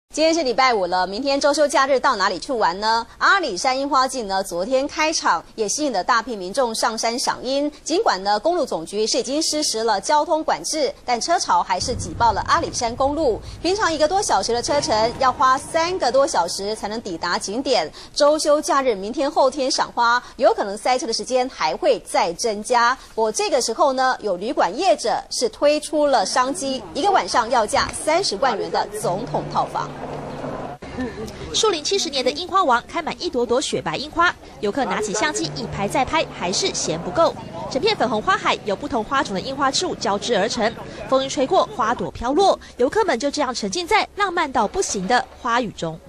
今天是礼拜五了，明天周休假日到哪里去玩呢？阿里山樱花季呢，昨天开场也吸引了大批民众上山赏樱。尽管呢，公路总局是已经实施了交通管制，但车潮还是挤爆了阿里山公路。平常1个多小时的车程，要花3个多小时才能抵达景点。周休假日，明天后天赏花，有可能塞车的时间还会再增加。不过这个时候呢，有旅馆业者是推出了商机，1个晚上要价30万元的总统套房。 树龄70年的樱花王开满一朵朵雪白樱花，游客拿起相机一拍再拍，还是嫌不够。整片粉红花海由不同花种的樱花树交织而成，风一吹过，花朵飘落，游客们就这样沉浸在浪漫到不行的花雨中。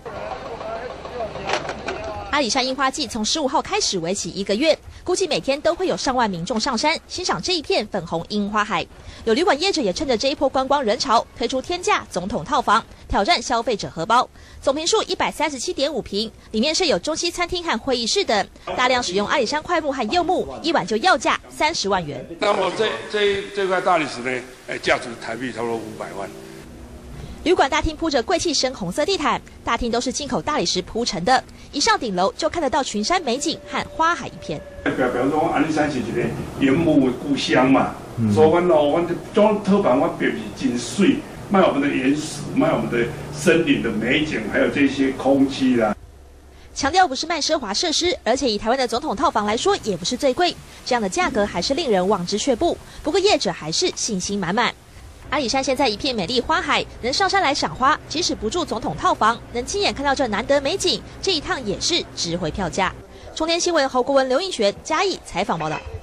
阿里山樱花季从15号开始，为期1个月，估计每天都会有上万民众上山欣赏这一片粉红樱花海。有旅馆业者也趁着这一波观光人潮，推出天价总统套房，挑战消费者荷包。总坪数137.5坪，里面设有中西餐厅和会议室等，大量使用阿里山檜木和柚木，一晚就要价30万元。 那么这块大理石呢，价值台币差不多500万。 旅馆大厅铺着贵气深红色地毯，大厅都是进口大理石铺成的，一上顶楼就看得到群山美景和花海一片。 比方说阿里山是一个原木的故乡嘛，所以我这种套房我并不是真水，卖我们的原始，卖我们的森林的美景，还有这些空气啦。 强调不是卖奢华设施，而且以台湾的总统套房来说，也不是最贵，这样的价格还是令人望之却步。不过业者还是信心满满。阿里山现在一片美丽花海，能上山来赏花，即使不住总统套房，能亲眼看到这难得美景，这一趟也是值回票价。中天新闻侯国文、刘应璇嘉义采访报道。